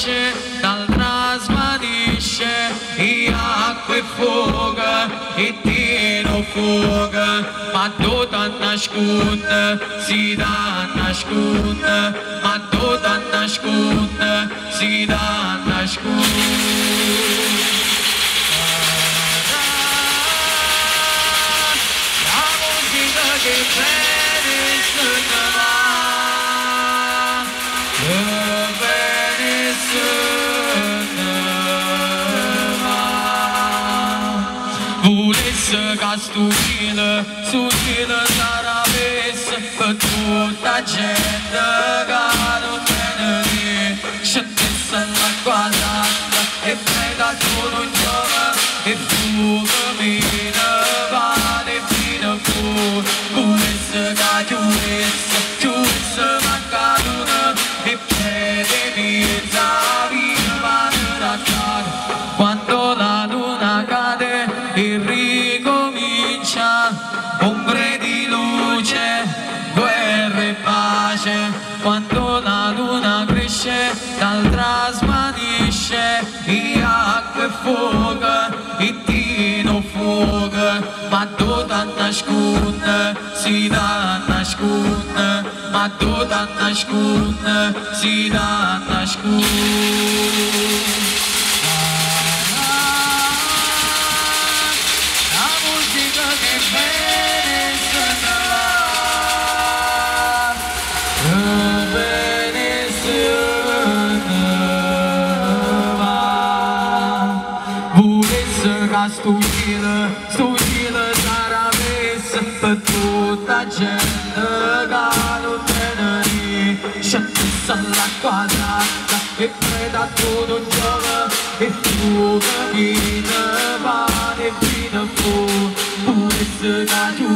cresce, l'altra svanisce, e acqua e fuoco, e tiro fuoco, ma tu t'ha nasconde, si da nasconde, ma tu t'ha nasconde, si da nasconde. Che bene se ne va, che bene se ne va. Volesse che stupile saravesse per tutta gente che non tenere, scendesse la quadrata e prega tutto un giorno e fuga mi ne va e fino fuori. Chiudesse manca l'una e prendemi la vita da casa. Quando la luna cade e ricomincia, ombre di luce, guerra e pace. Quando la luna cresce, l'altra svanisce, e acqua e fuoco, e tiro fuoco, ma tu t'ha nasconde, si da nasconde, ma tu t'ha nasconde, si da nasconde. La musica che bene se ne va, che bene se ne va. Volesse che stupile saravesse per tutta gente che non tenere, scendesse alla quadrata e preda tutto un giorno e fuga mi ne va e fino fuori. Volesse che